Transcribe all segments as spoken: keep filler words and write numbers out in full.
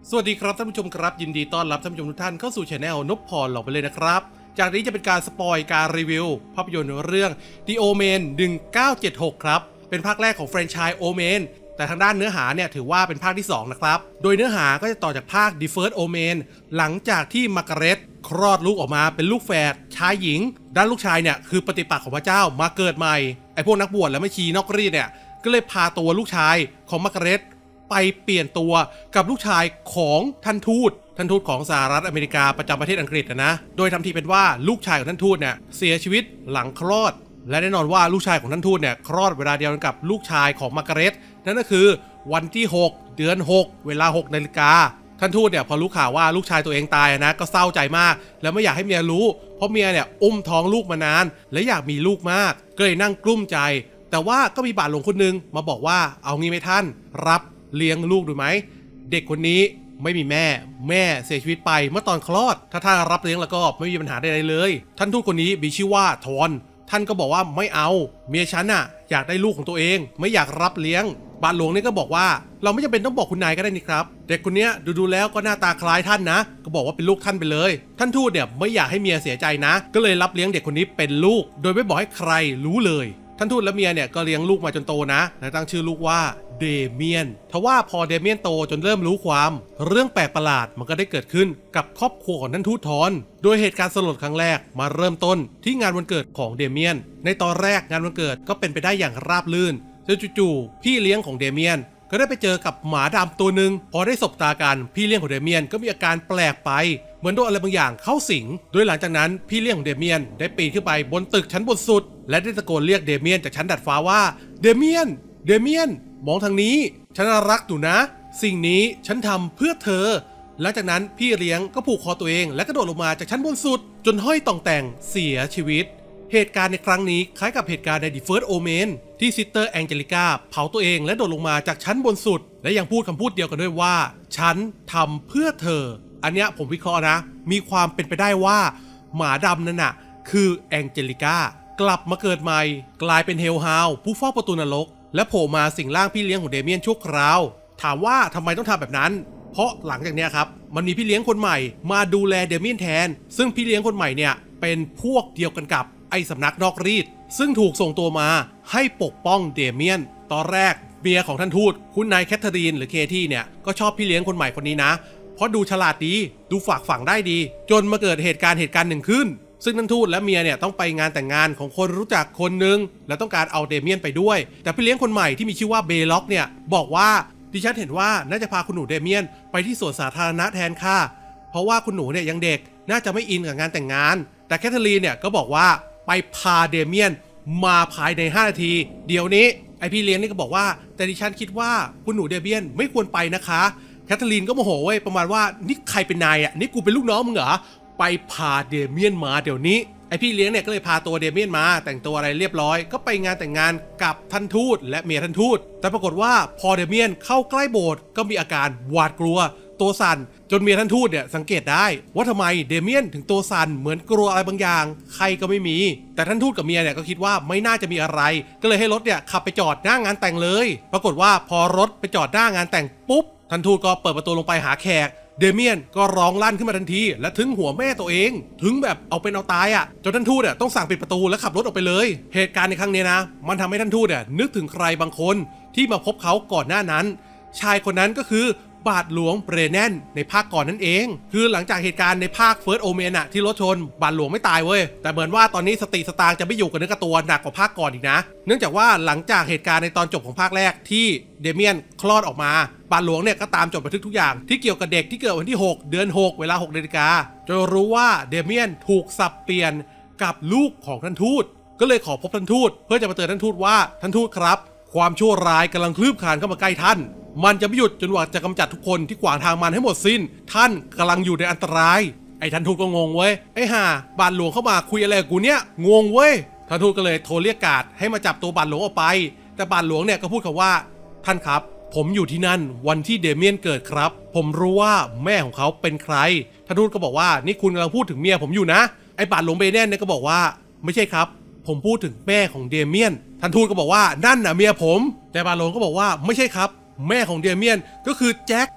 สวัสดีครับท่านผู้ชมครับยินดีต้อนรับท่านผู้ชมทุกท่านเข้าสู่ช anel นพพรหลอกไปเลยนะครับจากนี้จะเป็นการสปอยการรีวิวภาพยนตร์เรื่อง The Omen หนึ่งเก้าเจ็ดหกครับเป็นภาคแรกของแฟรนไชส์ Omen แต่ทางด้านเนื้อหาเนี่ยถือว่าเป็นภาคที่สองนะครับโดยเนื้อหาก็จะต่อจากภาค The First Omen หลังจากที่มาร์กาเร็ตคลอดลูกออกมาเป็นลูกแฝดชายหญิงด้านลูกชายเนี่ยคือปฏิปักษ์ของพระเจ้ามาเกิดใหม่ไอพวกนักบวชและไม่ชีนอกรีดเนี่ยก็เลยพาตัวลูกชายของมาร์กาเร็ตไปเปลี่ยนตัวกับลูกชายของท่านทูตท่านทูตของสหรัฐอเมริกาประจำประเทศอังกฤษนะโดยทำทีเป็นว่าลูกชายของท่านทูตเนี่ยเสียชีวิตหลังคลอดและแน่นอนว่าลูกชายของท่านทูตเนี่ยคลอดเวลาเดียวกันกับลูกชายของมาร์กาเร็ตนั่นก็คือวันที่หกเดือนหกเวลาหกนาฬิกาท่านทูตเนี่ยพอรู้ข่าวว่าลูกชายตัวเองตายนะก็เศร้าใจมากแล้วไม่อยากให้เมียรู้เพราะเมียเนี่ยอุ้มท้องลูกมานานและอยากมีลูกมากก็เลยนั่งกลุ้มใจแต่ว่าก็มีบาทหลวงคนนึงมาบอกว่าเอางี้ไหมท่านรับเลี้ยงลูกดูไหมเด็กคนนี้ไม่มีแม่แม่เสียชีวิตไปเมื่อตอนคลอดถ้าท่านรับเลี้ยงแล้วก็ไม่มีปัญหาใดๆเลยท่านทูตคนนี้มีชื่อว่าทอนท่านก็บอกว่าไม่เอาเมียฉันน่ะอยากได้ลูกของตัวเองไม่อยากรับเลี้ยงบาทหลวงนี่ก็บอกว่าเราไม่จำเป็นต้องบอกคุณนายก็ได้นี่ครับเด็กคนนี้ดูๆแล้วก็หน้าตาคล้ายท่านนะก็บอกว่าเป็นลูกท่านไปเลยท่านทูตเนี่ยไม่อยากให้เมียเสียใจนะก็เลยรับเลี้ยงเด็กคนนี้เป็นลูกโดยไม่บอกให้ใครรู้เลยท่านทูตและเมียเนี่ยก็เลี้ยงลูกมาจนโตนะและตั้งชื่อลูกว่าเดเมียนทว่าพอเดเมียนโตจนเริ่มรู้ความเรื่องแปลกประหลาดมันก็ได้เกิดขึ้นกับครอบครัวของท่านทูตทอนโดยเหตุการณ์สลดครั้งแรกมาเริ่มต้นที่งานวันเกิดของเดเมียนในตอนแรกงานวันเกิดก็เป็นไปได้อย่างราบรื่นจนจู่ๆพี่เลี้ยงของเดเมียนก็ได้ไปเจอกับหมาดำตัวหนึ่งพอได้สบตากันพี่เลี้ยงของเดเมียนก็มีอาการแปลกไปเหมือนโดนอะไรบางอย่างเข้าสิงโดยหลังจากนั้นพี่เลี้ยงของเดเมียนได้ปีนขึ้นไปบนตึกชั้นบนสุดและได้ตะโกนเรียกเดเมียนจากชั้นดาดฟ้าว่าเดเมียนเดเมียนมองทางนี้ฉันรักหนูนะสิ่งนี้ฉันทำเพื่อเธอหลังจากนั้นพี่เลี้ยงก็ผูกคอตัวเองและกระโดดลงมาจากชั้นบนสุดจนห้อยต่องแต่งเสียชีวิตเหตุการณ์ในครั้งนี้คล้ายกับเหตุการณ์ใน The First Omen ที่ซิสเตอร์แองเจลิก้าเผาตัวเองและโดดลงมาจากชั้นบนสุดและยังพูดคำพูดเดียวกันด้วยว่าฉันทำเพื่อเธออันเนี้ยผมวิเคราะห์นะมีความเป็นไปได้ว่าหมาดำนั่นน่ะคือแองเจลิก้ากลับมาเกิดใหม่กลายเป็นเฮลฮาวผู้เฝ้าประตูนรกและโผล่มาสิงร่างพี่เลี้ยงของเดเมียนชั่วคราวถามว่าทำไมต้องทำแบบนั้นเพราะหลังจากนี้ครับมันมีพี่เลี้ยงคนใหม่มาดูแลเดเมียนแทนซึ่งพี่เลี้ยงคนใหม่เนี่ยเป็นพวกเดียวกันกับไอ้สำนักนอกรีดซึ่งถูกส่งตัวมาให้ปกป้องเดเมียนตอนแรกเมียของท่านทูตคุณนายแคทเธอรีนหรือเคที่เนี่ยก็ชอบพี่เลี้ยงคนใหม่คนนี้นะเพราะดูฉลาดดีดูฝากฝังได้ดีจนมาเกิดเหตุการณ์เหตุการณ์หนึ่งขึ้นซึ่งท่านทูตและเมียเนี่ยต้องไปงานแต่งงานของคนรู้จักคนหนึ่งและต้องการเอาเดเมียนไปด้วยแต่พี่เลี้ยงคนใหม่ที่มีชื่อว่าเบล็อกเนี่ยบอกว่าดิฉันเห็นว่าน่าจะพาคุณหนูเดเมียนไปที่สวนสาธารณะแทนค่ะเพราะว่าคุณหนูเนี่ยยังเด็กน่าจะไม่อินกับงานแต่งงานแต่แคทเธอรีนเนี่ยก็บอกว่าไปพาเดเมียนมาภายในห้านาทีเดี๋ยวนี้ไอพี่เลี้ยงนี่ก็บอกว่าแต่ดิฉันคิดว่าคุณหนูเดเมียนไม่ควรไปนะคะแคทเธอรีนก็โมโหเว้ยประมาณว่านี่ใครเป็นนายอ่ะนี่กูเป็นลูกน้องมึงเหรอไปพาเดเมียนมาเดี๋ยวนี้ไอพี่เลี้ยงเนี่ยก็เลยพาตัวเดเมียนมาแต่งตัวอะไรเรียบร้อยก็ไปงานแต่งงานกับท่านทูตและเมียท่านทูตแต่ปรากฏว่าพอเดเมียนเข้าใกล้โบสถ์ก็มีอาการหวาดกลัวตัวสั่นจนเมียท่านทูตเนี่ยสังเกตได้ว่าทำไมเดเมียนถึงตัวสั่นเหมือนกลัวอะไรบางอย่างใครก็ไม่มีแต่ท่านทูตกับเมียเนี่ยก็คิดว่าไม่น่าจะมีอะไรก็เลยให้รถเนี่ยขับไปจอดหน้างานแต่งเลยปรากฏว่าพอรถไปจอดหน้างานแต่งปุ๊บท่านทูตก็เปิดประตูลงไปหาแขกเดเมียนก็ร้องลั่นขึ้นมาทันทีและถึงหัวแม่ตัวเองถึงแบบเอาเป็นเอาตายอ่ะจนท่านทูตเนี่ยต้องสั่งปิดประตูและขับรถออกไปเลยเหตุการณ์ในครั้งนี้นะมันทำให้ท่านทูตเนี่ยนึกถึงใครบางคนที่มาพบเขาก่อนหน้านั้นชายคนนั้นก็คือบาทหลวงเบรแนนในภาคก่อนนั่นเองคือหลังจากเหตุการณ์ในภาคเฟิร์สโอเมนอะที่รถชนบาทหลวงไม่ตายเว้ยแต่เหมือนว่าตอนนี้สติสตางค์จะไม่อยู่กับเนื้อกับตัวหนักกว่าภาคก่อนอีกนะเนื่องจากว่าหลังจากเหตุการณ์ในตอนจบของภาคแรกที่เดเมียนคลอดออกมาบาทหลวงเนี่ยก็ตามจดบันทึกทุกอย่างที่เกี่ยวกับเด็กที่เกิดวันที่หกเดือนหกเวลาหกนาฬิกาจนรู้ว่าเดเมียนถูกสับเปลี่ยนกับลูกของท่านทูตก็เลยขอพบท่านทูตเพื่อจะมาเตือนท่านทูตว่าท่านทูตครับความชั่วร้ายกำลังคลืบคลานเข้ามาใกล้ท่านมันจะไม่หยุดจนกว่าจะกำจัดทุกคนที่ขวางทางมันให้หมดสิ้นท่านกำลังอยู่ในอันตรายไอ้ท่านทูตก็งงเว้ยไอ้ห่าบาทหลวงเข้ามาคุยอะไรกับกูเนี่ยงงเว้ยท่านทูตก็เลยโทรเรียกการ์ดให้มาจับตัวบาทหลวงออกไปแต่บาทหลวงเนี่ยก็พูดคำว่าท่านครับผมอยู่ที่นั่นวันที่เดเมียนเกิดครับผมรู้ว่าแม่ของเขาเป็นใครท่านทูตก็บอกว่านี่คุณกำลังพูดถึงเมียผมอยู่นะไอ้บาทหลวงเบเนนเนี่ยก็บอกว่าไม่ใช่ครับผมพูดถึงแม่ของเดเมียนท่านทูตก็บอกว่านั่นน่ะเมียผมแต่บาทหลวงก็บอกว่าไม่ใช่ครับแม่ของเดเมียนก็คือแจ็ค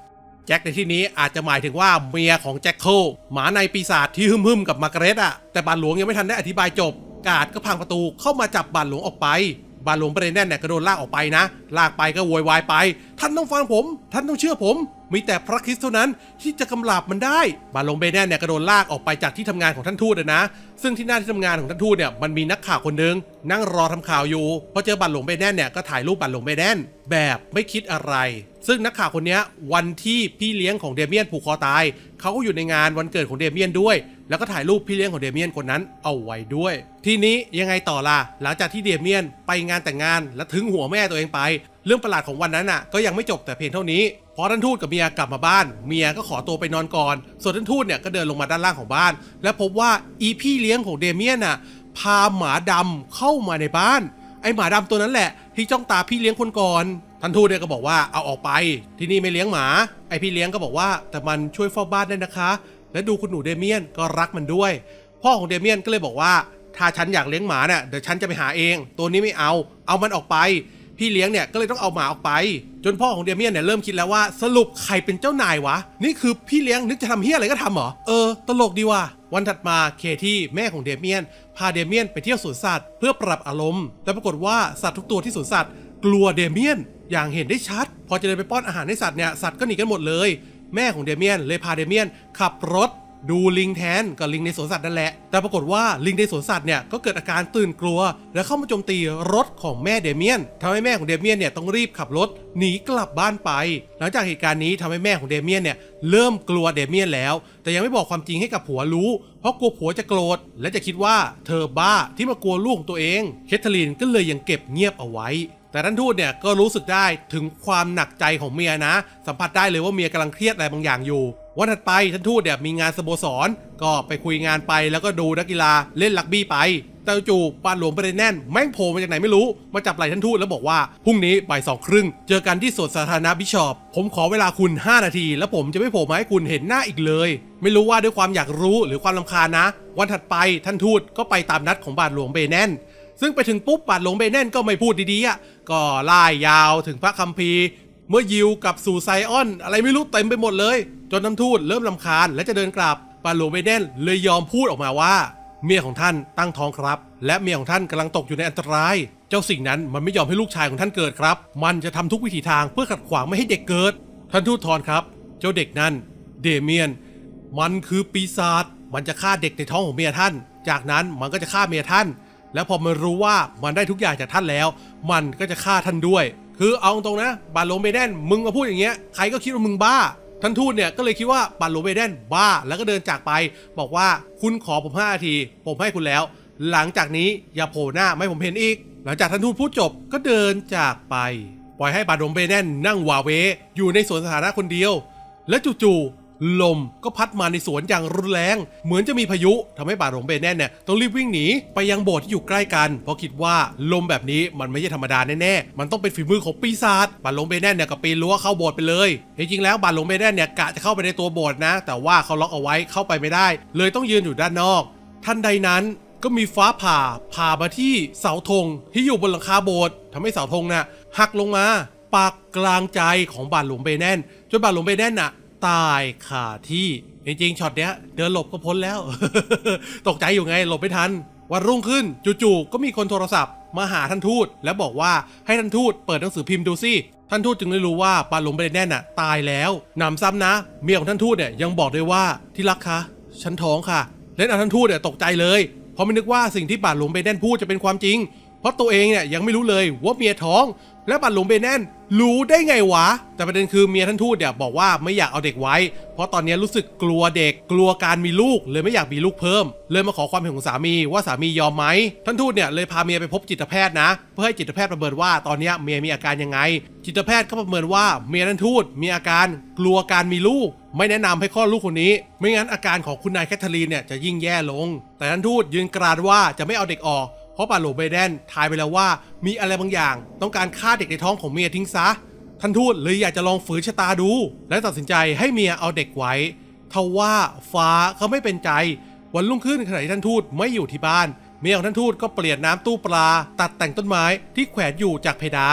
แจ็คในที่นี้อาจจะหมายถึงว่าเมียของแจ็คเคิลหมาในปีศาจที่หึ่มๆกับมาร์กาเร็ตอะแต่บาทหลวงยังไม่ทันได้อธิบายจบกาดก็พังประตูเข้ามาจับบาทหลวงออกไปบาทหลวงเบรนแนนเนี่ยก็โดนลากออกไปนะลากไปก็โวยวายไปท่านต้องฟังผมท่านต้องเชื่อผมมีแต่พระคริสต์เท่านั้นที่จะกำราบมันได้บาทหลวงเบรนแนนเนี่ยก็โดนลากออกไปจากที่ทำงานของท่านทูตนะซึ่งที่หน้าที่ทำงานของท่านทูตเนี่ยมันมีนักข่าวคนนึงนั่งรอทำข่าวอยู่พอเจอบาทหลวงเบรนแนนเนี่ยก็ถ่ายรูปบาทหลวงเบรนแนนแบบไม่คิดอะไรซึ่งนักข่าวคนนี้วันที่พี่เลี้ยงของเดเมียนผูกคอตายเขาก็อยู่ในงานวันเกิดของเดเมียนด้วยแล้วก็ถ่ายรูปพี่เลี้ยงของเดเมียนคนนั้นเอาไว้ด้วยทีนี้ยังไงต่อล่ะหลังจากที่เดเมียนไปงานแต่งงานและถึงหัวแม่ตัวเองไปเรื่องประหลาดของวันนั้นน่ะก็ยังไม่จบแต่เพียงเท่านี้พอท่านทูตกับเมียกลับมาบ้านเมียก็ขอตัวไปนอนก่อนส่วนท่านทูตเนี่ยก็เดินลงมาด้านล่างของบ้านและพบว่าอีพี่เลี้ยงของเดเมียนน่ะพาหมาดำเข้ามาในบ้านไอหมาดำตัวนั้นแหละที่จ้องตาพี่เลี้ยงคนก่อนท่านทูตเนี่ยก็บอกว่าเอาออกไปที่นี่ไม่เลี้ยงหมาไอพี่เลี้ยงก็บอกว่าแต่มันช่วยเฝ้าบ้านได้นะคะและดูคุณหนูเดเมียนก็รักมันด้วยพ่อของเดเมียนก็เลยบอกว่าถ้าฉันอยากเลี้ยงหมาเนี่ยเดี๋ยวฉันจะไปหาเองตัวนี้ไม่เอาเอามันออกไปพี่เลี้ยงเนี่ยก็เลยต้องเอาหมาออกไปจนพ่อของเดเมียนเนี่ยเริ่มคิดแล้วว่าสรุปใครเป็นเจ้านายวะนี่คือพี่เลี้ยงนึกจะทำเฮี้ยอะไรก็ทำเหรอเออตลกดีว่ะวันถัดมาเคที่แม่ของเดเมียนพาเดเมียนไปเที่ยวสวนสัตว์เพื่อปรับอารมณ์แต่ปรากฏว่าสัตว์ทุกตัวที่สวนสัตว์กลัวเดเมียนอย่างเห็นได้ชัดพอจะเดินไปป้อนอาหารให้สัตว์เนี่ยสัตว์ก็หนีกันหมดเลยแม่ของเดเมียนเลยพาเดเมียนขับรถดูลิงแทนกับลิงในสวนสัตว์นั่นแหละแต่ปรากฏว่าลิงในสวนสัตว์เนี่ยก็เกิดอาการตื่นกลัวและเข้ามาโจมตีรถของแม่เดเมียนทำให้แม่ของเดเมียนเนี่ยต้องรีบขับรถหนีกลับบ้านไปหลังจากเหตุการณ์นี้ทำให้แม่ของเดเมียนเนี่ยเริ่มกลัวเดเมียนแล้วแต่ยังไม่บอกความจริงให้กับผัวรู้เพราะกลัวผัวจะโกรธและจะคิดว่าเธอบ้าที่มากลัวลูกของตัวเองเคทเธอรีนก็เลยยังเก็บเงียบเอาไว้แต่ท่านทูตเนี่ยก็รู้สึกได้ถึงความหนักใจของเมียนะสัมผัสได้เลยว่าเมียกำลังเครียดอะไรบางอย่างอยู่วันถัดไปท่านทูตเนี่ยมีงานสโมสรก็ไปคุยงานไปแล้วก็ดูนักกีฬาเล่นรักบี้ไปแต่จู่บาทหลวงเบรนแนนแม่งโผล่มาจากไหนไม่รู้มาจับไหล่ท่านทูตแล้วบอกว่าพรุ่งนี้บ่ายสองครึ่งเจอกันที่สวนสาธารณะบิชอปผมขอเวลาคุณห้านาทีแล้วผมจะไม่โผล่มาให้คุณเห็นหน้าอีกเลยไม่รู้ว่าด้วยความอยากรู้หรือความรำคาญนะวันถัดไปท่านทูตก็ไปตามนัดของบาทหลวงเบรนแนนซึ่งไปถึงปุ๊บบาทหลวงเบรนแนนก็ไม่พูดดีๆอ่ะก็ไล่ยาวถึงพระคัมภีร์เมื่อยิวกับสู่ไซออนอะไรไม่รู้เต็มไปหมดเลยจนท่านทูตเริ่มรำคาญและจะเดินกลับบาทหลวงเบรนแนนเลยยอมพูดออกมาว่าเมียของท่านตั้งท้องครับและเมียของท่านกำลังตกอยู่ในอันตรายเจ้าสิ่งนั้นมันไม่ยอมให้ลูกชายของท่านเกิดครับมันจะทำทุกวิถีทางเพื่อขัดขวางไม่ให้เด็กเกิดท่านทูตทอนครับเจ้าเด็กนั้นเดเมียนมันคือปีศาจมันจะฆ่าเด็กในท้องของเมียท่านจากนั้นมันก็จะฆ่าเมียท่านแล้วพอมันรู้ว่ามันได้ทุกอย่างจากท่านแล้วมันก็จะฆ่าท่านด้วยคือเอาตรงนะบาทหลวงเบรนแนนมึงมาพูดอย่างเงี้ยใครก็คิดว่ามึงบ้าท่านทูตเนี่ยก็เลยคิดว่าบาทหลวงเบรนแนนบ้าแล้วก็เดินจากไปบอกว่าคุณขอผมห้านาทีผมให้คุณแล้วหลังจากนี้อย่าโผล่หน้าไม่ผมเห็นอีกหลังจากท่านทูตพูดจบก็เดินจากไปปล่อยให้บาทหลวงเบรนแนนนั่งวาเวอยู่ในสวนสาธารณะคนเดียวและจู่ๆลมก็พัดมาในสวนอย่างรุนแรงเหมือนจะมีพายุทำให้บาทหลวงเบรนแนนเนี่ยต้องรีบวิ่งหนีไปยังโบสถ์ที่อยู่ใกล้กันเพราะคิดว่าลมแบบนี้มันไม่ใช่ธรรมดาแน่ๆมันต้องเป็นฝีมือของปีศาจบาทหลวงเบรนแนนเนี่ยก็ปีนรั้วเข้าโบสถ์ไปเลยจริงๆแล้วบาทหลวงเบรนแนนเนี่ยกะจะเข้าไปในตัวโบสถ์นะแต่ว่าเขาล็อกเอาไว้เข้าไปไม่ได้เลยต้องยืนอยู่ด้านนอกทันใดนั้นก็มีฟ้าผ่าผ่ามาที่เสาธงที่อยู่บนหลังคาโบสถ์ทำให้เสาธงน่ะหักลงมาปักกลางใจของบาทหลวงเบรนแนนจนบาทหลวงเบรนแนนน่ะตายคาที่จริงๆช็อตเนี้ยเดินหลบก็พ้นแล้ว ตกใจอยู่ไงหลบไม่ทันวันรุ่งขึ้นจู่ๆก็มีคนโทรศัพท์มาหาท่านทูตแล้วบอกว่าให้ท่านทูตเปิดหนังสือพิมพ์ดูสิท่านทูตจึงได้รู้ว่าบาทหลวงเบรนแนนน่ะตายแล้วหนำซ้ำนะเมียของท่านทูตเนี่ยยังบอกด้วยว่าที่รักคะฉันท้องค่ะและท่านทูตเนี่ยตกใจเลยเพราะไม่นึกว่าสิ่งที่บาทหลวงเบรนแนนพูดจะเป็นความจริงเพราะตัวเองเนี่ยยังไม่รู้เลยว่าเมียท้องและบาทหลวงเบรนแนนรู้ได้ไงวะแต่ประเด็นคือเมียท่านทูตเนี่ยบอกว่าไม่อยากเอาเด็กไว้เพราะตอนนี้รู้สึกกลัวเด็กกลัวการมีลูกเลยไม่อยากมีลูกเพิ่มเลยมาขอความเห็นของสามีว่าสามียอมไหมท่านทูตเนี่ยเลยพาเมียไปพบจิตแพทย์นะเพื่อให้จิตแพทย์ประเมินว่าตอนนี้เมียมีอาการยังไงจิตแพทย์ก็ประเมินว่าเมียท่านทูตมีอาการกลัวการมีลูกไม่แนะนำให้คลอดลูกคนนี้ไม่งั้นอาการของคุณนายแคทเธอรีนเนี่ยจะยิ่งแย่ลงแต่ท่านทูตยืนกรานว่าจะไม่เอาเด็กออกเพราะบาทหลวงเบรนแนนทายไปแล้วว่ามีอะไรบางอย่างต้องการฆ่าเด็กในท้องของเมียทิ้งซะท่านทูตเลยอยากจะลองฝืนชะตาดูและตัดสินใจให้เมียเอาเด็กไว้ทว่าฟ้าเขาไม่เป็นใจวันรุ่งขึ้นขณะที่ท่านทูตไม่อยู่ที่บ้านเมียของท่านทูตก็เปลี่ยนน้ำตู้ปลาตัดแต่งต้นไม้ที่แขวนอยู่จากเพดาน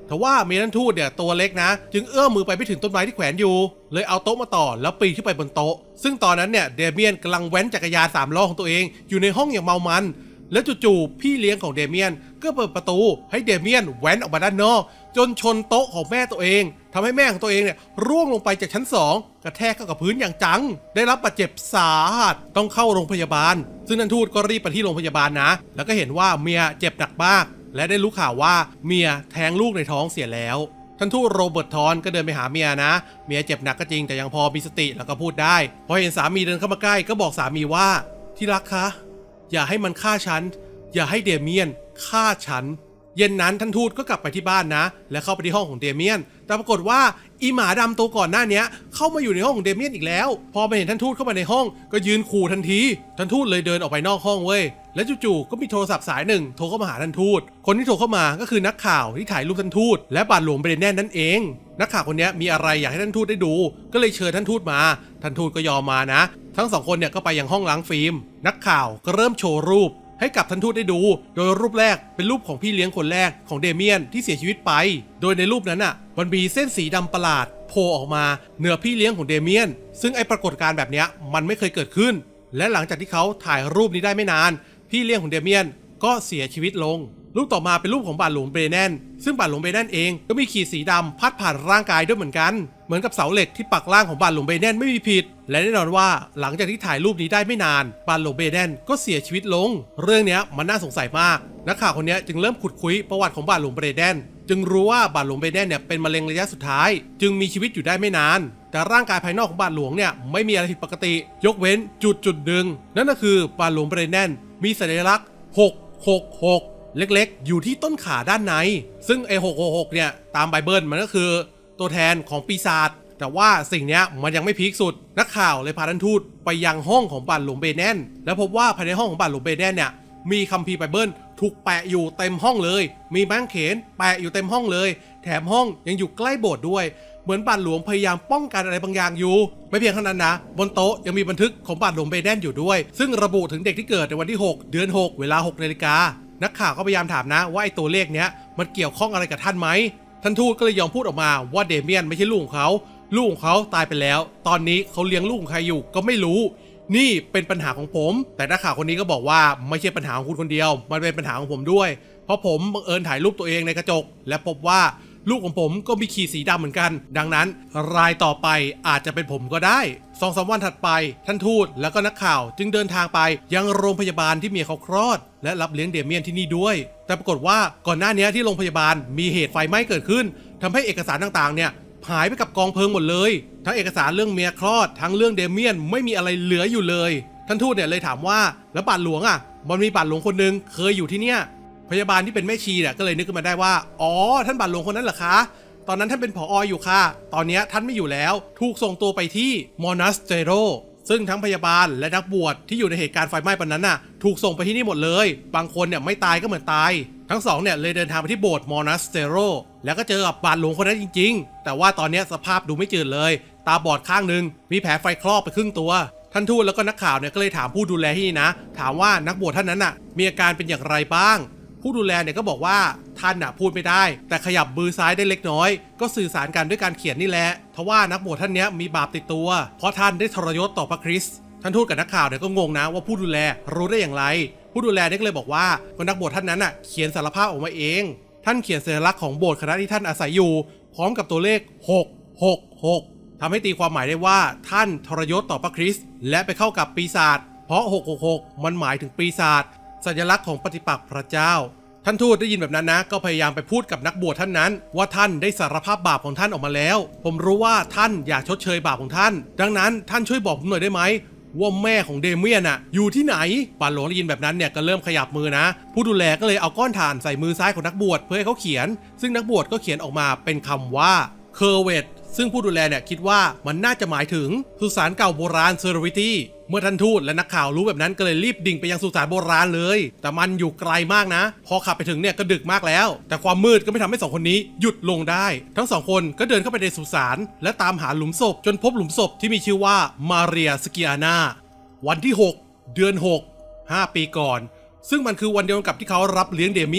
แต่ว่าเมียท่านทูตเนี่ยตัวเล็กนะจึงเอื้อมมือไปไม่ถึงต้นไม้ที่แขวนอยู่เลยเอาโต๊ะมาต่อแล้วปีนขึ้นไปบนโต๊ะซึ่งตอนนั้นเนี่ยเดเมียนกำลังแว้นจักรยานสามล้อของตัวเองอยู่ในห้องอย่างเมามันแล้วจู่ๆพี่เลี้ยงของเดเมียนก็เปิดประตูให้เดเมียนแว้นออกมาด้านนอกจนชนโต๊ะของแม่ตัวเองทำให้แม่ของตัวเองเนี่ยร่วงลงไปจากชั้นสองกระแทกเข้ากับพื้นอย่างจังได้รับบาดเจ็บสาหัสต้องเข้าโรงพยาบาลซึ่งท่านทูตก็รีบไปที่โรงพยาบาลนะแล้วก็เห็นว่าเมียเจ็บหนักมากและได้รู้ข่าวว่าเมียแทงลูกในท้องเสียแล้วท่านทูตโรเบิร์ตทอนก็เดินไปหาเมียนะเมียเจ็บหนักก็จริงแต่ยังพอมีสติแล้วก็พูดได้พอเห็นสามีเดินเข้ามาใกล้ก็บอกสามีว่าที่รักคะอย่าให้มันฆ่าฉันอย่าให้เดเมียนฆ่าฉันเย็นนั้นท่านทูตก็กลับไปที่บ้านนะและเข้าไปที่ห้องของเดเมียนแต่ปรากฏว่าอีหมาดำตัวก่อนหน้านี้เข้ามาอยู่ในห้องของเดเมียนอีกแล้วพอมาเห็นท่านทูตเข้ามาในห้องก็ยืนขู่ทันทีท่านทูตเลยเดินออกไปนอกห้องเว้ยและจู่ๆก็มีโทรศัพท์สายหนึ่งโทรเข้ามาหาท่านทูตคนที่โทรเข้ามาก็คือนักข่าวที่ถ่ายรูปท่านทูตและบาทหลวงเบรแนนนั่นเองนักข่าวคนนี้มีอะไรอยากให้ท่านทูตได้ดูก็เลยเชิญท่านทูตมาท่านทูตก็ยอมมานะทั้งสองคนเนี่ยก็ไปยังห้องล้างฟิล์มนักข่าวก็เริ่มโชว์รูปให้กับท่านทูตได้ดูโดยรูปแรกเป็นรูปของพี่เลี้ยงคนแรกของเดเมียนที่เสียชีวิตไปโดยในรูปนั้นอ่ะมันมีเส้นสีดำประหลาดโผล่ออกมาเหนือพี่เลี้ยงของเดเมียนซึ่งไอปรากฏการณ์แบบนี้มันไม่เคยเกิดขึ้นและหลังจากที่เขาถ่ายรูปนี้ได้ไม่นานพี่เลี้ยงของเดเมียนก็เสียชีวิตลงรูปต่อมาเป็นรูปของบาทหลวงเบรแนนซึ่งบาทหลวงเบรแนนเองก็มีขีดสีดำพัดผ่านร่างกายด้วยเหมือนกันเหมือนกับเสาเหล็กที่ปักร่างของบาทหลวงเบรแนนไม่มีผิดและแน่นอนว่าหลังจากที่ถ่ายรูปนี้ได้ไม่นานบาทหลวงเบรแนนก็เสียชีวิตลงเรื่องนี้มันน่าสงสัยมากนักข่าวคนนี้จึงเริ่มขุดคุยประวัติของบาทหลวงเบรแนนจึงรู้ว่าบาทหลวงเบรแนนเนี่ยเป็นมะเร็งระยะสุดท้ายจึงมีชีวิตอยู่ได้ไม่นานแต่ร่างกายภายนอกของบาทหลวงเนี่ยไม่มีอะไรผิดปกติยกเว้นจุดจุดหนึ่งนั่นก็คือบาทหลวงเบรแนนมีสัญลักษณ์หก หก หกเล็กๆอยู่ที่ต้นขาด้านในซึ่งไอ้หก หก หกเนี่ยตามไบเบิลมันก็คือตัวแทนของปีศาจแต่ว่าสิ่งนี้มันยังไม่พีคสุดนักข่าวเลยพาท่านทูตไปยังห้องของบาทหลวงเบรแนนแล้วพบว่าภายในห้องของบาทหลวงเบรแนนเนี่ยมีคัมภีร์ไบเบิลถูกแปะอยู่เต็มห้องเลยมีไม้กางเขนแปะอยู่เต็มห้องเลยแถมห้องยังอยู่ใกล้โบสถ์ด้วยเหมือนบาทหลวงพยายามป้องกันอะไรบางอย่างอยู่ไม่เพียงเท่านั้นนะบนโต๊ะยังมีบันทึกของบาทหลวงเบรแนนอยู่ด้วยซึ่งระบุถึงเด็กที่เกิดในวันที่หกเดือนหกเวลาหกนาฬิกานักข่าวก็พยายามถามนะว่าไอ้ตัวเลขเนี้ยมันเกี่ยวข้องอะไรกับท่านไหมท่านทูตก็เลยยอมพูดออกมาว่าเดเมียนไม่ใช่ลูกของเขาลูกของเขาตายไปแล้วตอนนี้เขาเลี้ยงลูกของใครอยู่ก็ไม่รู้นี่เป็นปัญหาของผมแต่นักข่าวคนนี้ก็บอกว่าไม่ใช่ปัญหาของคุณคนเดียวมันเป็นปัญหาของผมด้วยเพราะผมบังเอิญถ่ายรูปตัวเองในกระจกและพบว่าลูกของผมก็มีขีดสีดำเหมือนกันดังนั้นรายต่อไปอาจจะเป็นผมก็ได้สองสามวันถัดไปท่านทูตแล้วก็นักข่าวจึงเดินทางไปยังโรงพยาบาลที่เมียเขาคลอดและรับเลี้ยงเดเมียนที่นี่ด้วยแต่ปรากฏว่าก่อนหน้านี้ที่โรงพยาบาลมีเหตุไฟไหม้เกิดขึ้นทำให้เอกสารต่างๆเนี่ยหายไปกับกองเพลิงหมดเลยทั้งเอกสารเรื่องเมียคลอดทั้งเรื่องเดเมียนไม่มีอะไรเหลืออยู่เลยท่านทูตเนี่ยเลยถามว่าแล้วบาทหลวงอ่ะมันมีบาทหลวงคนนึงเคยอยู่ที่เนี่ยพยาบาลที่เป็นแม่ชีเนี่ยก็เลยนึกขึ้นมาได้ว่าอ๋อท่านบาทหลวงคนนั้นเหรอคะตอนนั้นท่านเป็นผอ.อยู่ค่ะตอนนี้ท่านไม่อยู่แล้วถูกส่งตัวไปที่มอนัสเตโรซึ่งทั้งพยาบาลและนักบวชที่อยู่ในเหตุการณ์ไฟไหม้ปนนั้นน่ะถูกส่งไปที่นี่หมดเลยบางคนเนี่ยไม่ตายก็เหมือนตายทั้งสองเนี่ยเลยเดินทางไปที่โบสถ์มอนัสเตโรแล้วก็เจอกับบาทหลวงคนนั้นจริงๆแต่ว่าตอนนี้สภาพดูไม่จืดเลยตาบอดข้างนึงมีแผลไฟคลอกไปครึ่งตัวท่านทูตแล้วก็นักข่าวเนี่ยก็เลยถามผู้ดูแลที่นี่นะถามว่านักบวชท่านนั้นน่ะมีอาการเป็นอย่างไรบ้างผู้ดูแลเนี่ยก็บอกว่าท่านน่ะพูดไม่ได้แต่ขยับมือซ้ายได้เล็กน้อยก็สื่อสารกันด้วยการเขียนนี่แหละทว่านักบวชท่านนี้มีบาปติดตัวเพราะท่านได้ทรยศต่อพระคริสต์ท่านทูตกับนักข่าวเนี่ยก็งงนะว่าผู้ดูแลรู้ได้อย่างไรผู้ดูแลเนี่ยก็เลยบอกว่าคนนักบวชท่านนั้นน่ะเขียนสารภาพออกมาเองท่านเขียนสัญลักษณ์ของโบสถ์คณะที่ท่านอาศัยอยู่พร้อมกับตัวเลขหก หก หกทำให้ตีความหมายได้ว่าท่านทรยศต่อพระคริสต์และไปเข้ากับปีศาจเพราะหก หก หกมันหมายถึงปีศาจสัญลักษณ์ของปฏิปักษ์พระเจ้าท่านทูตได้ยินแบบนั้นนะก็พยายามไปพูดกับนักบวชท่านนั้นว่าท่านได้สารภาพบาปของท่านออกมาแล้วผมรู้ว่าท่านอยากชดเชยบาปของท่านดังนั้นท่านช่วยบอกผมหน่อยได้ไหมว่าแม่ของเดเมียนอ่ะอยู่ที่ไหนบาทหลวงได้ยินแบบนั้นเนี่ยก็เริ่มขยับมือนะผู้ดูแลก็เลยเอาก้อนถ่านใส่มือซ้ายของนักบวชเพื่อให้เขาเขียนซึ่งนักบวชก็เขียนออกมาเป็นคำว่าเคอร์เวตซึ่งผู้ดูแลเนี่ยคิดว่ามันน่าจะหมายถึงสุสานเก่าโบราณเซอร์วิตี้เมื่อท่านทูตและนักข่าวรู้แบบนั้นก็เลยรีบดิ่งไปยังสุสานโบราณเลยแต่มันอยู่ไกลมากนะพอขับไปถึงเนี่ยก็ดึกมากแล้วแต่ความมืดก็ไม่ทำให้สองคนนี้หยุดลงได้ทั้งสองคนก็เดินเข้าไปในสุสานและตามหาหลุมศพจนพบหลุมศพที่มีชื่อว่ามาเรียสกิอานาวันที่หกเดือนหก ห้าปีก่อนซึ่งมันคือวันเดียวกับที่เขารับเลี้ยงเดเมียน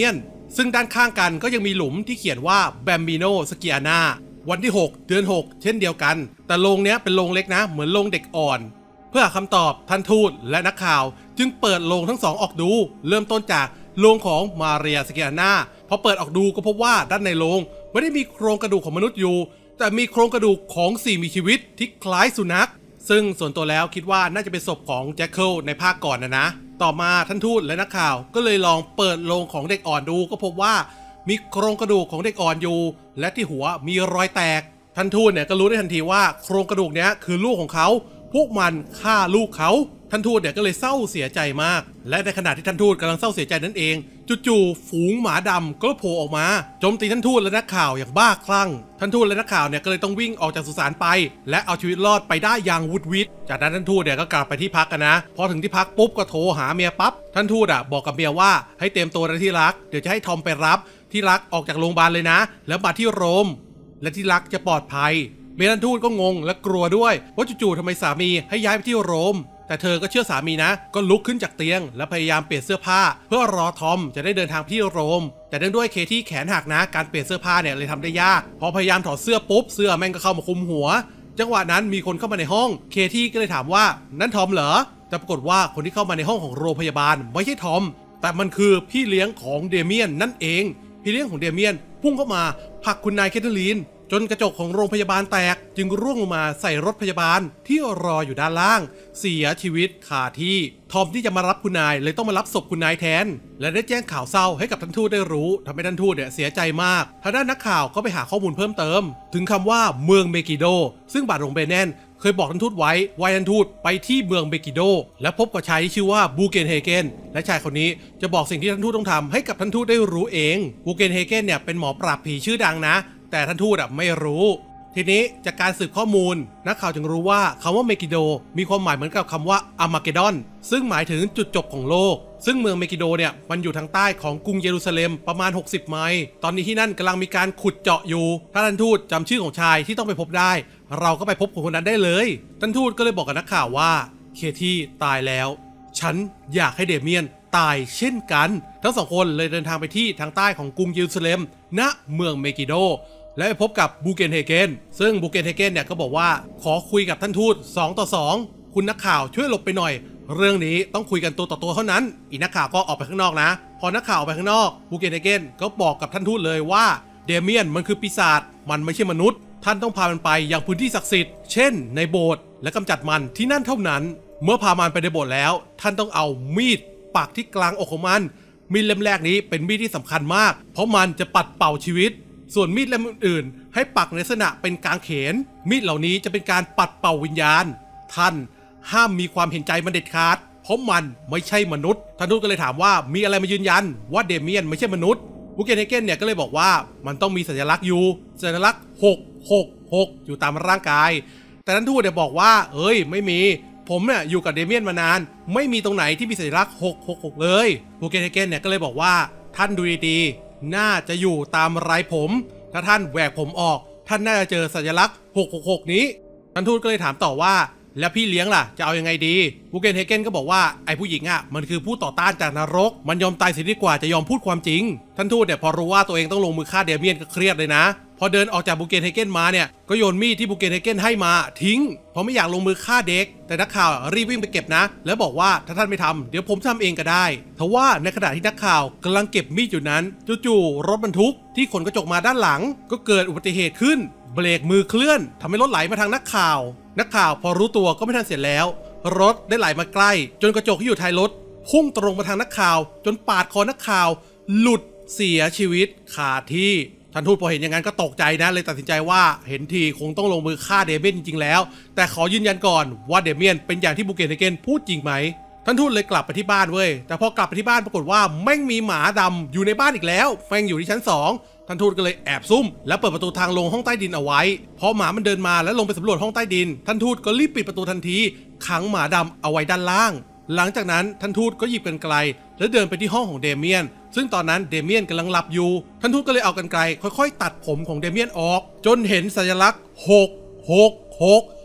ซึ่งด้านข้างกันก็ยังมีหลุมที่เขียนว่าแบมบิโนสกิอานาวันที่หกเดือนหกเช่นเดียวกันแต่โรงเนี้ยเป็นโรงเล็กนะเหมือนโรงเด็กอ่อนเพื่อหาคำตอบท่านทูตและนักข่าวจึงเปิดโรงทั้งสองออกดูเริ่มต้นจากโรงของมาเรียสกิอานาพอเปิดออกดูก็พบว่าด้านในโรงไม่ได้มีโครงกระดูกของมนุษย์อยู่แต่มีโครงกระดูกของสิ่งมีชีวิตที่คล้ายสุนัขซึ่งส่วนตัวแล้วคิดว่าน่าจะเป็นศพของแจ็คเกิลในภาคก่อนนะนะต่อมาท่านทูตและนักข่าวก็เลยลองเปิดโรงของเด็กอ่อนดูก็พบว่ามีโครงกระดูกของเด็กอ่อนอยู่และที่หัวมีรอยแตกท่านทูตเนี่ยก็รู้ได้ทันทีว่าโครงกระดูกเนี้ยคือลูกของเขาพวกมันฆ่าลูกเขาท่านทูตเนี่ยก็เลยเศร้าเสียใจมากและในขณะที่ท่านทูตกำลังเศร้าเสียใจนั่นเองจู่ๆฝูงหมาดำก็โผล่ออกมาโจมตีท่านทูตและนักข่าวอย่างบ้าคลั่งท่านทูตและนักข่าวเนี่ยก็เลยต้องวิ่งออกจากสุสานไปและเอาชีวิตรอดไปได้อย่างวุดวิดจากนั้นท่านทูตเนี่ยก็กลับไปที่พักกันนะพอถึงที่พักปุ๊บก็โทรหาเมียปั๊บท่านทูตอ่ะบอกกับเมียว่าให้เตรียมตัวนะที่รักเดี๋ยวจะให้ทอมไปรับที่รักออกจากโรงพยาบาลเลยนะแล้วมาที่โรมและที่รักจะปลอดภัยเมียท่านทูตก็งงและกลัวด้วยว่าจู่ๆทำไมสามีให้ย้ายไปที่โรมแต่เธอก็เชื่อสามีนะก็ลุกขึ้นจากเตียงและพยายามเปลี่ยนเสื้อผ้าเพื่อรอทอมจะได้เดินทางไปที่โรมแต่เนื่องด้วยเคที่แขนหักนะการเปลี่ยนเสื้อผ้าเนี่ยเลยทำได้ยากพอพยายามถอดเสื้อปุ๊บเสื้อแม่งก็เข้ามาคลุมหัวจังหวะนั้นมีคนเข้ามาในห้องเคที่ก็เลยถามว่านั่นทอมเหรอแต่ปรากฏว่าคนที่เข้ามาในห้องของโรงพยาบาลไม่ใช่ทอมแต่มันคือพี่เลี้ยงของเดเมียนนั่นเองพี่เลี้ยงของเดเมียนพุ่งเข้ามาผลักคุณนายแคทเธอรีนจนกระจกของโรงพยาบาลแตกจึงร่วงลงมาใส่รถพยาบาลที่รออยู่ด้านล่างเสียชีวิตคาที่ทอมที่จะมารับคุณนายเลยต้องมารับศพคุณนายแทนและได้แจ้งข่าวเศร้าให้กับท่านทูตได้รู้ทำให้ท่านทูตเนี่ยเสียใจมากทางด้านนักข่าวก็ไปหาข้อมูลเพิ่มเติมถึงคำว่าเมืองเมกิโดซึ่งบาทหลวงเบเนนเคยบอกท่านทูตไว้ว่าท่านทูตไปที่เมืองเมกิโดและพบกับชายที่ชื่อว่าบูเกนเฮเกนและชายคนนี้จะบอกสิ่งที่ท่านทูตต้องทำให้กับท่านทูตได้รู้เองบูเกนเฮเกนเนี่ยเป็นหมอปราบผีชื่อดังนะแต่ท่านทูตอ่ะไม่รู้ทีนี้จากการสืบข้อมูลนักข่าวจึงรู้ว่าคำว่าเมกิโดมีความหมายเหมือนกับคำว่าอาร์มาเกดอนซึ่งหมายถึงจุดจบของโลกซึ่งเมืองเมกิโดเนี่ยมันอยู่ทางใต้ของกรุงเยรูซาเล็มประมาณหกสิบไมล์ตอนนี้ที่นั่นกำลังมีการขุดเจาะอยู่ถ้าท่านทูตจำชื่อของชายที่ต้องไปพบได้เราก็ไปพบคนนั้นได้เลยท่านทูตก็เลยบอกกับนักข่าวว่าเคที่ตายแล้วฉันอยากให้เดเมียนตายเช่นกันทั้งสองคนเลยเดินทางไปที่ทางใต้ของกรุงเยรูซาเล็มณเมืองเมกิโดและไปพบกับบูเกนเฮเกนซึ่งบูเกนเฮเกนเนี่ยก็บอกว่าขอคุยกับท่านทูตสองต่อสองคุณนักข่าวช่วยหลบไปหน่อยเรื่องนี้ต้องคุยกันตัวต่อตัวเท่านั้นอีนักข่าวก็ออกไปข้างนอกนะพอนักข่าวออกไปข้างนอกบูเกนเฮเกนก็บอกกับท่านทูตเลยว่าเดเมียนมันคือปีศาจมันไม่ใช่มนุษย์ท่านต้องพามันไปยังพื้นที่ศักดิ์สิทธิ์เช่นในโบสถ์และกำจัดมันที่นั่นเท่านั้นเมื่อพามันไปในโบสถ์แล้วท่านต้องเอามีดปักที่กลางอกของมันมีดเล่มแรกนี้เป็นมีดที่สำคัญมากเพราะมันจะปัดเป่าชีวิตส่วนมีดเล่มอื่นๆให้ปักในลักษณะเป็นกางเขนมีดเหล่านี้จะเป็นการปัดเป่าวิญญาณท่านห้ามมีความเห็นใจมันเด็ดขาดเพราะมันไม่ใช่มนุษย์ท่านทูตก็เลยถามว่ามีอะไรมายืนยันว่าเดเมียนไม่ใช่มนุษย์บูเกนเฮเกนเนี่ยก็เลยบอกว่ามันต้องมีสัญลักษณ์อยู่สัญลักษณ์หก หก หกอยู่ตามร่างกายแต่ท่านทูตเนี่ยบอกว่าเอ้ยไม่มีผมเนี่ยอยู่กับเดเมียนมานานไม่มีตรงไหนที่มีสัญลักษณ์หก หก หกเลยบูเกนเฮเกนเนี่ยก็เลยบอกว่าท่านดูดีๆน่าจะอยู่ตามไรผมถ้าท่านแหวกผมออกท่านน่าจะเจอสัญลักษณ์หก หก หกนี้ท่านทูตก็เลยถามต่อว่าแล้วพี่เลี้ยงล่ะจะเอายังไงดีบูเกนเฮเกนก็บอกว่าไอ้ผู้หญิงอ่ะมันคือผู้ต่อต้านจากนรกมันยอมตายเสียดีกว่าจะยอมพูดความจริงท่านทูตเนี่ยพอรู้ว่าตัวเองต้องลงมือฆ่าเดเมียนก็เครียดเลยนะพอเดินออกจากบูเกนเฮเกนมาเนี่ยก็โยนมีดที่บูเกนเฮเกนให้มาทิ้งเพราะไม่อยากลงมือฆ่าเด็กแต่นักข่าวรีบวิ่งไปเก็บนะแล้วบอกว่าถ้าท่านไม่ทำเดี๋ยวผมทำเองก็ได้ทว่าในขณะที่นักข่าวกำลังเก็บมีดอยู่นั้นจู่ๆรถบรรทุกที่ขนกระจกมาด้านหลังก็เกิดอุบัติเหตุขึ้นเบรกมือเคลื่อนทำให้รถไหลมาทางนักข่าวนักข่าวพอรู้ตัวก็ไม่ทันเสร็จแล้วรถได้ไหลมาใกล้จนกระจกที่อยู่ท้ายรถพุ่งตรงมาทางนักข่าวจนปาดคอนักข่าวหลุดเสียชีวิตคาที่ท่านทูตพอเห็นอย่างนั้นก็ตกใจนะเลยตัดสินใจว่าเห็นทีคงต้องลงมือฆ่าเดเมียนจริงๆแล้วแต่ขอยืนยันก่อนว่าเดเมียนเป็นอย่างที่บูเกนเฮเกนพูดจริงไหมท่านทูตเลยกลับไปที่บ้านเว้ยแต่พอกลับไปที่บ้านปรากฏว่าแม่งมีหมาดำอยู่ในบ้านอีกแล้วแม่งอยู่ที่ชั้นสองท่านทูตก็เลยแอบซุ่มแล้วเปิดประตูทางลงห้องใต้ดินเอาไว้พอหมามันเดินมาแล้วลงไปสำรวจห้องใต้ดินท่านทูตก็รีบปิดประตูทันทีขังหมาดำเอาไว้ด้านล่างหลังจากนั้นท่านทูตก็หยิบกรรไกรแล้วเดินไปที่ห้องของเดเมียนซึ่งตอนนั้นเดเมียนกำลังหลับอยู่ท่านทูตก็เลยเอากรรไกรค่อยๆตัดผมของเดเมียนออกจนเห็นสัญลักษณ์หก หก หก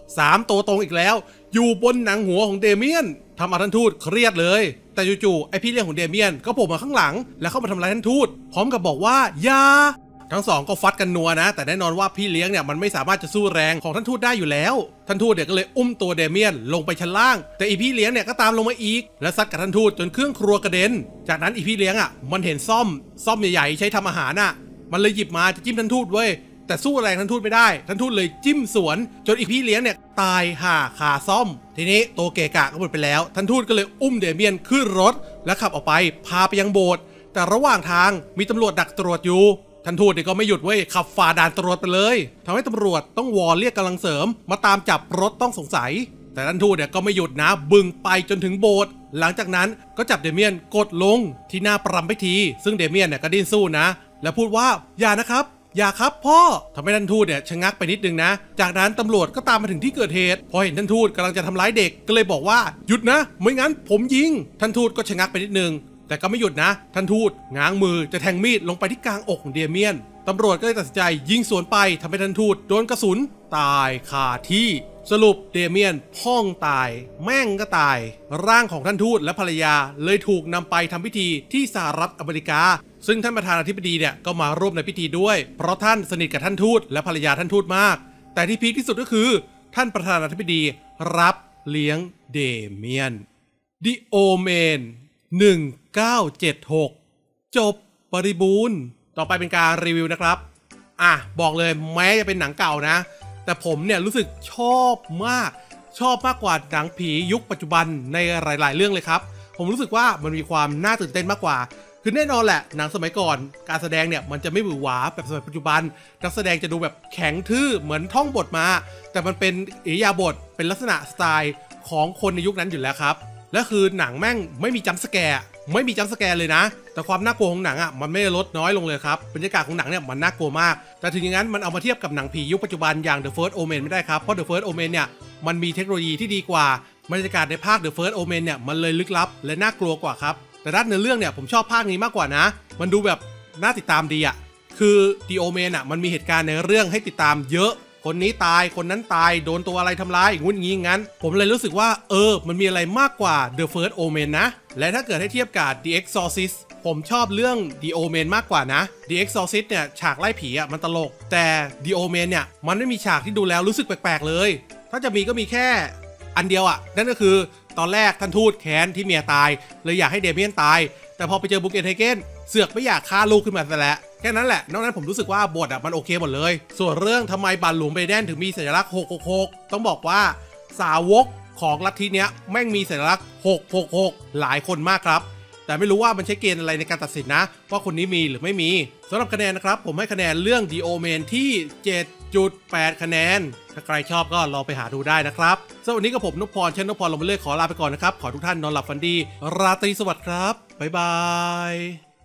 สามตัวตรงอีกแล้วอยู่บนหนังหัวของเดเมียนทำเอาท่านทูตเครียดเลยแต่จู่ๆไอพี่เลี้ยงของเดเมียนก็โผล่มาข้างหลังแล้วเข้ามาทำร้ายท่านทูตพร้อมกับบอกว่าอย่าทั้งสองก็ฟัดกันนัวนะแต่แน่นอนว่าพี่เลี้ยงเนี่ยมันไม่สามารถจะสู้แรงของท่านทูตได้อยู่แล้วท่านทูตเนี่ยก็เลยอุ้มตัวเดเมียนลงไปชั้นล่างแต่อีพี่เลี้ยงเนี่ยก็ตามลงมาอีกและซัดกับท่านทูตจนเครื่องครัวกระเด็นจากนั้นอีพี่เลี้ยงอ่ะมันเห็นซ่อมซ่อมใหญ่ๆใช้ทำอาหารอ่ะมันเลยหยิบมาจะจิ้มท่านทูตเว้ยแต่สู้แรงท่านทูตไม่ได้ท่านทูตเลยจิ้มสวนจนอีพี่เลี้ยงเนี่ยตายห่าคาซ่อมทีนี้ตัวเกะกะก็หมดไปแล้วท่านทูตก็เลยอุ้มเดเมียนขึ้นรถและขับออกไปพาไปยังโบสถ์แต่ระหว่างทางมีตำรวจดักตรวจอยู่ท่านทูตเนี่ยก็ไม่หยุดเว้ยขับฝ่าด่านตรวจไปเลยทำให้ตำรวจต้องวอเรียกกำลังเสริมมาตามจับรถต้องสงสัยแต่ท่านทูตเนี่ยก็ไม่หยุดนะบึงไปจนถึงโบสถ์หลังจากนั้นก็จับเดเมียนกดลงที่หน้าปรำพิธีซึ่งเดเมียนเนี่ยก็ดิ้นสู้นะและพูดว่าอย่านะครับอย่าครับพ่อทำให้ท่านทูตเนี่ยชะงักไปนิดนึงนะจากนั้นตำรวจก็ตามมาถึงที่เกิดเหตุพอเห็นท่านทูตกำลังจะทำร้ายเด็กก็เลยบอกว่าหยุดนะไม่งั้นผมยิงท่านทูตก็ชะงักไปนิดนึงแต่ก็ไม่หยุดนะท่านทูตง้างมือจะแทงมีดลงไปที่กลางอกของเดเมียนตำรวจก็เลยตัดสินใจยิงสวนไปทำให้ท่านทูตโดนกระสุนตายคาที่สรุปเดเมียนพ่องตายแม่งก็ตายร่างของท่านทูตและภรรยาเลยถูกนำไปทำพิธีที่สหรัฐอเมริกาซึ่งท่านประธานาธิบดีเนี่ยก็มาร่วมในพิธีด้วยเพราะท่านสนิทกับท่านทูตและภรรยาท่านทูตมากแต่ที่พีคที่สุดก็คือท่านประธานาธิบดีรับเลี้ยงเดเมียนดิโอเมนหนึ่งเก้าเจ็ดหกจบบริบูรณ์ต่อไปเป็นการรีวิวนะครับอ่ะบอกเลยแม้จะเป็นหนังเก่านะแต่ผมเนี่ยรู้สึกชอบมากชอบมากกว่าหนังผียุคปัจจุบันในหลายๆเรื่องเลยครับผมรู้สึกว่ามันมีความน่าตื่นเต้นมากกว่าคือแน่นอนแหละหนังสมัยก่อนการแสดงเนี่ยมันจะไม่หวือหวาแบบสมัยปัจจุบันนักแสดงจะดูแบบแข็งทื่อเหมือนท่องบทมาแต่มันเป็นอิริยาบถเป็นลักษณะสไตล์ของคนในยุคนั้นอยู่แล้วครับและคือหนังแม่งไม่มีจัมป์สแกร์ไม่มีจัมป์สแกร์เลยนะแต่ความน่ากลัวของหนังอ่ะมันไม่ได้ลดน้อยลงเลยครับบรรยากาศของหนังเนี่ยมันน่ากลัวมากแต่ถึงอย่างนั้นมันเอามาเทียบกับหนังผียุคปัจจุบันอย่าง The First Omen ไม่ได้ครับเพราะ The First Omen เนี่ยมันมีเทคโนโลยีที่ดีกว่าบรรยากาศในภาค The First Omen เนี่ยมันเลยลึกลับและน่ากลัวกว่าครับแต่ด้านเนื้อเรื่องเนี่ยผมชอบภาคนี้มากกว่านะมันดูแบบน่าติดตามดีอ่ะคือ The Omen อ่ะมันมีเหตุการณ์ในเรื่องให้ติดตามเยอะคนนี้ตายคนนั้นตายโดนตัวอะไรทำร้ายงุ่นงี้งั้นผมเลยรู้สึกว่าเออมันมีอะไรมากกว่า The First Omen นะและถ้าเกิดให้เทียบกับ The Exorcist ผมชอบเรื่อง The Omen มากกว่านะ The Exorcist เนี่ยฉากไล่ผีอ่ะมันตลกแต่ The Omen เนี่ยมันไม่มีฉากที่ดูแล้วรู้สึกแปลกๆเลยถ้าจะมีก็มีแค่อันเดียวอ่ะนั่นก็คือตอนแรกท่านทูตแค้นที่เมียตายเลยอยากให้เดเมียนตายแต่พอไปเจอบุกเกนไฮเกนเสือกไม่อยากฆ่าลูกขึ้นมาซะแล้วแค่นั้นแหละนอกนั้นผมรู้สึกว่าบทอ่ะมันโอเคหมดเลยส่วนเรื่องทำไมบาทหลวงเบเดนถึงมีสัญลักษณ์หกหกหกต้องบอกว่าสาวกของลัทธิเนี้ยแม่งมีสัญลักษณ์หกหกหกหลายคนมากครับแต่ไม่รู้ว่ามันใช้เกณฑ์อะไรในการตัดสินนะว่าคนนี้มีหรือไม่มีสำหรับคะแนนนะครับผมให้คะแนนเรื่อง The Omen ที่ เจ็ดจุดแปด คะแนนถ้าใครชอบก็ลองไปหาดูได้นะครับสำหรับวันนี้กับผมนพพรเช่นนพพรลงไปเรื่อยขอลาไปก่อนนะครับขอทุกท่านนอนหลับฝันดีราตรีสวัสดิ์ครับบ๊ายบาย